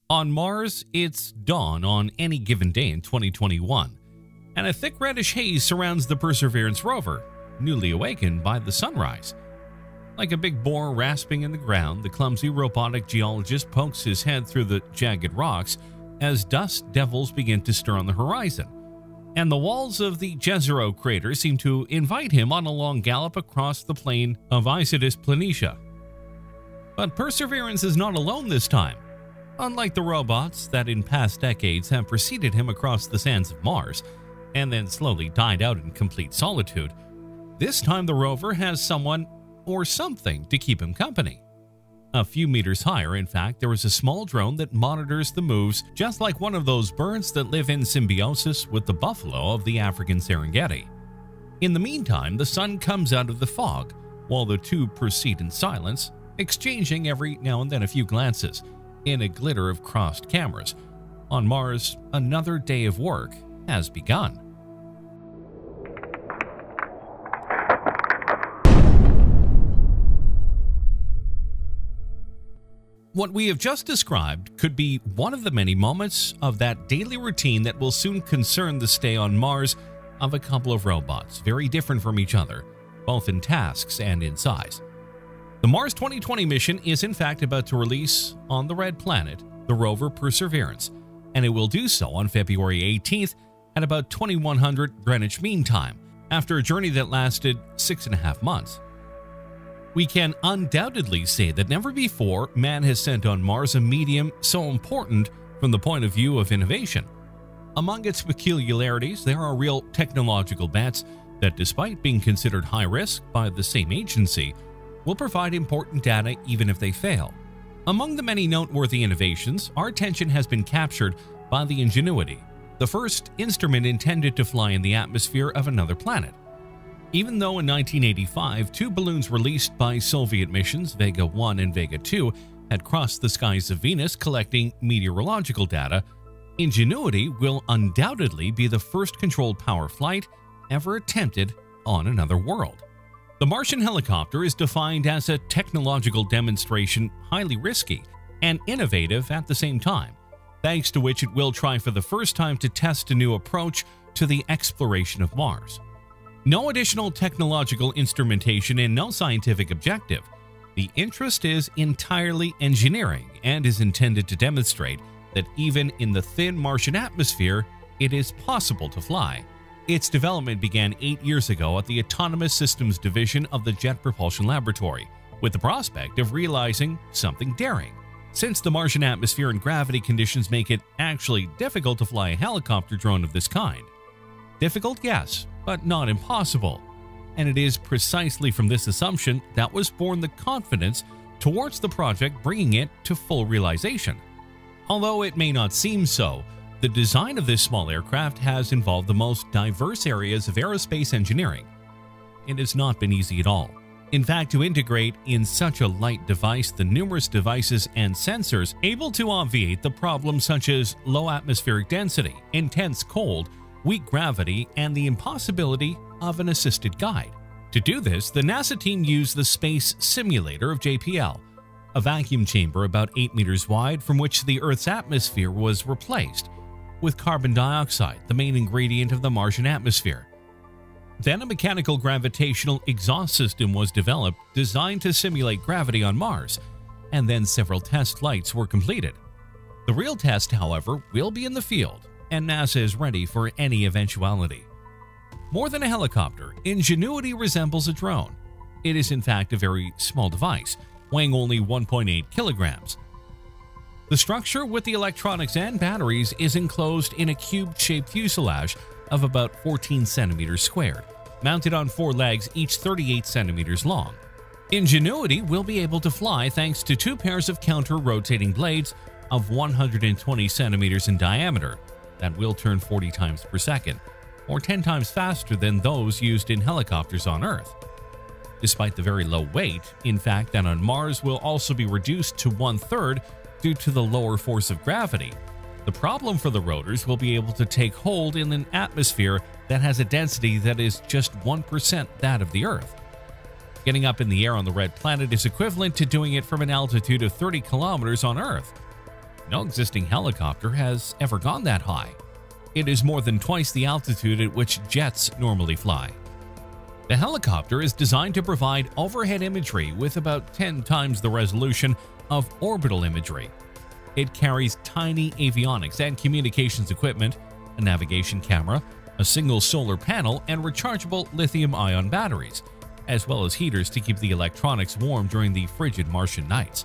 On Mars, it's dawn on any given day in 2021, and a thick reddish haze surrounds the Perseverance rover, newly awakened by the sunrise. Like a big boar rasping in the ground, the clumsy robotic geologist pokes his head through the jagged rocks as dust devils begin to stir on the horizon, and the walls of the Jezero Crater seem to invite him on a long gallop across the plain of Isidis Planitia. But Perseverance is not alone this time. Unlike the robots that in past decades have preceded him across the sands of Mars and then slowly died out in complete solitude, this time the rover has someone or something to keep him company. A few meters higher, in fact, there is a small drone that monitors the moves, just like one of those birds that live in symbiosis with the buffalo of the African Serengeti. In the meantime, the sun comes out of the fog, while the two proceed in silence, exchanging every now and then a few glances in a glitter of crossed cameras. On Mars, another day of work has begun. What we have just described could be one of the many moments of that daily routine that will soon concern the stay on Mars of a couple of robots, very different from each other, both in tasks and in size. The Mars 2020 mission is in fact about to release on the red planet the rover Perseverance, and it will do so on February 18th at about 2100 Greenwich Mean Time, after a journey that lasted 6.5 months. We can undoubtedly say that never before man has sent on Mars a medium so important from the point of view of innovation. Among its peculiarities, there are real technological bets that, despite being considered high risk by the same agency, will provide important data even if they fail. Among the many noteworthy innovations, our attention has been captured by the Ingenuity, the first instrument intended to fly in the atmosphere of another planet. Even though in 1985, two balloons released by Soviet missions, Vega 1 and Vega 2, had crossed the skies of Venus collecting meteorological data, Ingenuity will undoubtedly be the first controlled power flight ever attempted on another world. The Martian helicopter is defined as a technological demonstration highly risky and innovative at the same time, thanks to which it will try for the first time to test a new approach to the exploration of Mars. No additional technological instrumentation and no scientific objective. The interest is entirely engineering and is intended to demonstrate that even in the thin Martian atmosphere, it is possible to fly. Its development began 8 years ago at the Autonomous Systems Division of the Jet Propulsion Laboratory, with the prospect of realizing something daring. Since the Martian atmosphere and gravity conditions make it actually difficult to fly a helicopter drone of this kind. Difficult, yes, but not impossible. And it is precisely from this assumption that was born the confidence towards the project, bringing it to full realization. Although it may not seem so, the design of this small aircraft has involved the most diverse areas of aerospace engineering. It has not been easy at all. In fact, to integrate in such a light device the numerous devices and sensors able to obviate the problems such as low atmospheric density, intense cold, weak gravity, and the impossibility of an assisted guide. To do this, the NASA team used the Space Simulator of JPL, a vacuum chamber about 8 meters wide from which the Earth's atmosphere was replaced with carbon dioxide, the main ingredient of the Martian atmosphere. Then a mechanical gravitational exhaust system was developed designed to simulate gravity on Mars, and then several test flights were completed. The real test, however, will be in the field, and NASA is ready for any eventuality. More than a helicopter, Ingenuity resembles a drone. It is in fact a very small device, weighing only 1.8 kilograms. The structure with the electronics and batteries is enclosed in a cube-shaped fuselage of about 14 centimeters squared, mounted on 4 legs each 38 centimeters long. Ingenuity will be able to fly thanks to 2 pairs of counter-rotating blades of 120 centimeters in diameter that will turn 40 times per second, or 10 times faster than those used in helicopters on Earth. Despite the very low weight, in fact, that on Mars will also be reduced to 1/3 due to the lower force of gravity. The problem for the rotors will be able to take hold in an atmosphere that has a density that is just 1% that of the Earth. Getting up in the air on the red planet is equivalent to doing it from an altitude of 30 kilometers on Earth. No existing helicopter has ever gone that high. It is more than twice the altitude at which jets normally fly. The helicopter is designed to provide overhead imagery with about 10 times the resolution of orbital imagery. It carries tiny avionics and communications equipment, a navigation camera, a single solar panel, and rechargeable lithium-ion batteries, as well as heaters to keep the electronics warm during the frigid Martian nights.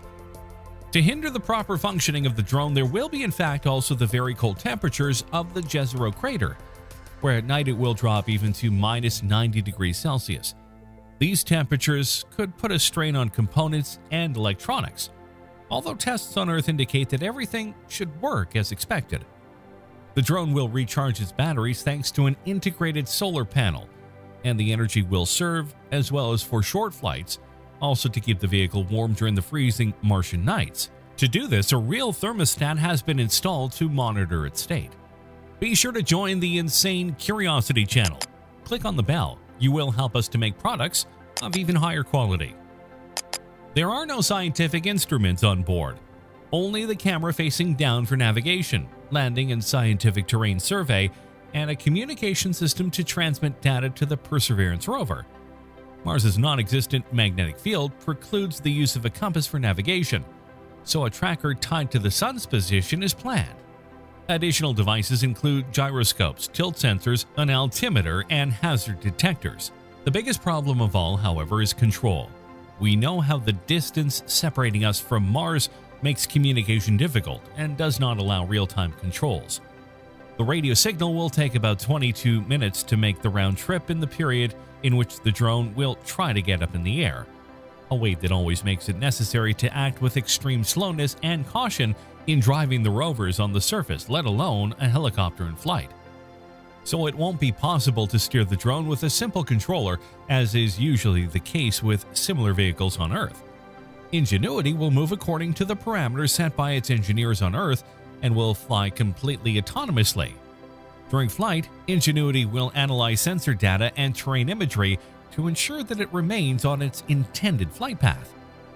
To hinder the proper functioning of the drone, there will be in fact also the very cold temperatures of the Jezero Crater, where at night it will drop even to minus 90 degrees Celsius. These temperatures could put a strain on components and electronics, although tests on Earth indicate that everything should work as expected. The drone will recharge its batteries thanks to an integrated solar panel, and the energy will serve, as well as for short flights, also to keep the vehicle warm during the freezing Martian nights. To do this, a real thermostat has been installed to monitor its state. Be sure to join the Insane Curiosity channel. Click on the bell. You will help us to make products of even higher quality. There are no scientific instruments on board, only the camera facing down for navigation, landing and scientific terrain survey, and a communication system to transmit data to the Perseverance rover. Mars's non-existent magnetic field precludes the use of a compass for navigation, so a tracker tied to the sun's position is planned. Additional devices include gyroscopes, tilt sensors, an altimeter, and hazard detectors. The biggest problem of all, however, is control. We know how the distance separating us from Mars makes communication difficult and does not allow real-time controls. The radio signal will take about 22 minutes to make the round trip in the period in which the drone will try to get up in the air, a wait that always makes it necessary to act with extreme slowness and caution in driving the rovers on the surface, let alone a helicopter in flight. So it won't be possible to steer the drone with a simple controller, as is usually the case with similar vehicles on Earth. Ingenuity will move according to the parameters set by its engineers on Earth and will fly completely autonomously. During flight, Ingenuity will analyze sensor data and terrain imagery to ensure that it remains on its intended flight path.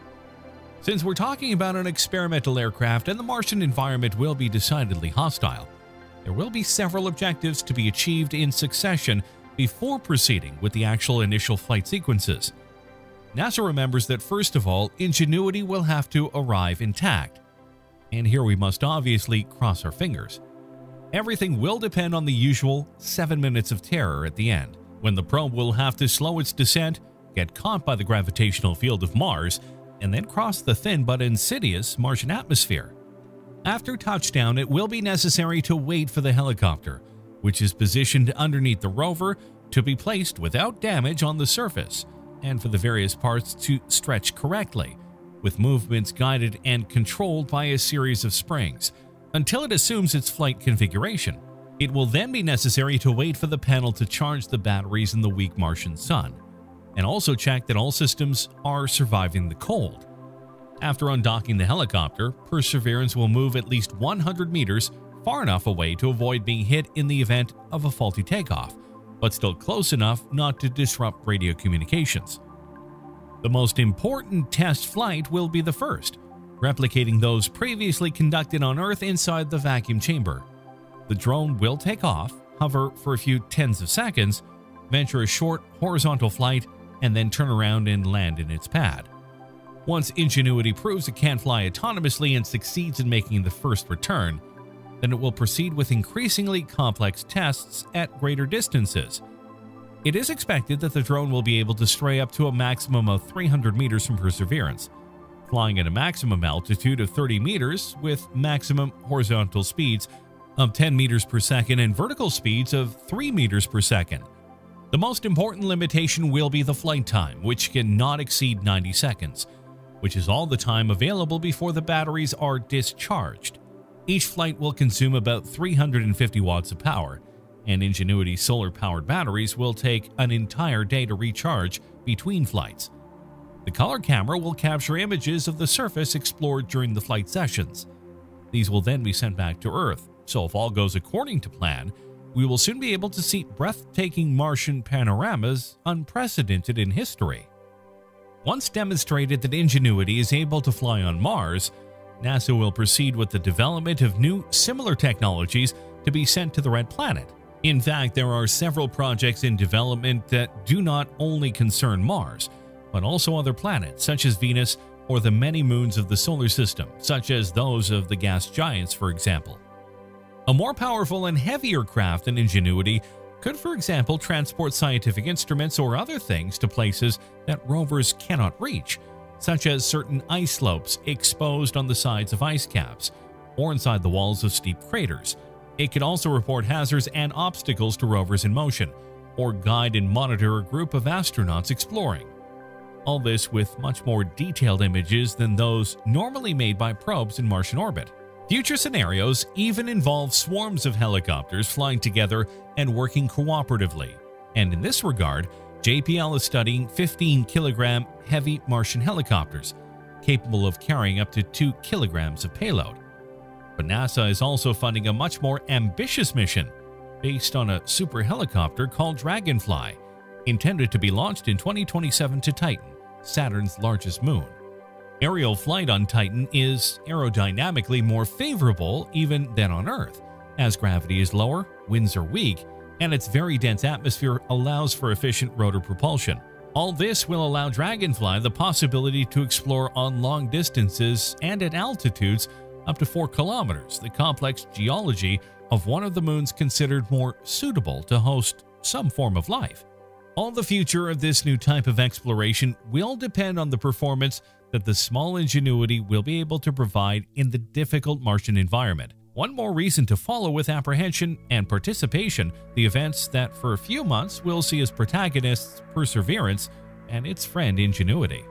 Since we're talking about an experimental aircraft and the Martian environment will be decidedly hostile, there will be several objectives to be achieved in succession before proceeding with the actual initial flight sequences. NASA remembers that first of all, Ingenuity will have to arrive intact. And here we must obviously cross our fingers. Everything will depend on the usual 7 minutes of terror at the end, when the probe will have to slow its descent, get caught by the gravitational field of Mars, and then cross the thin but insidious Martian atmosphere. After touchdown, it will be necessary to wait for the helicopter, which is positioned underneath the rover, to be placed without damage on the surface, and for the various parts to stretch correctly, with movements guided and controlled by a series of springs, until it assumes its flight configuration. It will then be necessary to wait for the panel to charge the batteries in the weak Martian sun, and also check that all systems are surviving the cold. After undocking the helicopter, Perseverance will move at least 100 meters far enough away to avoid being hit in the event of a faulty takeoff, but still close enough not to disrupt radio communications. The most important test flight will be the first, replicating those previously conducted on Earth inside the vacuum chamber. The drone will take off, hover for a few tens of seconds, venture a short horizontal flight, and then turn around and land in its pad. Once Ingenuity proves it can fly autonomously and succeeds in making the first return, then it will proceed with increasingly complex tests at greater distances. It is expected that the drone will be able to stray up to a maximum of 300 meters from Perseverance, flying at a maximum altitude of 30 meters with maximum horizontal speeds of 10 meters per second and vertical speeds of 3 meters per second. The most important limitation will be the flight time, which cannot exceed 90 seconds, which is all the time available before the batteries are discharged. Each flight will consume about 350 watts of power, and Ingenuity's solar-powered batteries will take an entire day to recharge between flights. The color camera will capture images of the surface explored during the flight sessions. These will then be sent back to Earth, so if all goes according to plan, we will soon be able to see breathtaking Martian panoramas unprecedented in history. Once demonstrated that Ingenuity is able to fly on Mars, NASA will proceed with the development of new similar technologies to be sent to the Red Planet. In fact, there are several projects in development that do not only concern Mars, but also other planets such as Venus or the many moons of the solar system, such as those of the gas giants, for example. A more powerful and heavier craft than Ingenuity could, for example, transport scientific instruments or other things to places that rovers cannot reach, such as certain ice slopes exposed on the sides of ice caps or inside the walls of steep craters. It could also report hazards and obstacles to rovers in motion, or guide and monitor a group of astronauts exploring. All this with much more detailed images than those normally made by probes in Martian orbit. Future scenarios even involve swarms of helicopters flying together and working cooperatively, and in this regard, JPL is studying 15-kilogram heavy Martian helicopters, capable of carrying up to 2 kilograms of payload. But NASA is also funding a much more ambitious mission based on a super helicopter called Dragonfly, intended to be launched in 2027 to Titan, Saturn's largest moon. Aerial flight on Titan is aerodynamically more favorable even than on Earth, as gravity is lower, winds are weak, and its very dense atmosphere allows for efficient rotor propulsion. All this will allow Dragonfly the possibility to explore on long distances and at altitudes up to 4 kilometers the complex geology of one of the moons considered more suitable to host some form of life. All the future of this new type of exploration will depend on the performance that the small Ingenuity will be able to provide in the difficult Martian environment. One more reason to follow with apprehension and participation the events that for a few months will see as protagonists Perseverance and its friend Ingenuity.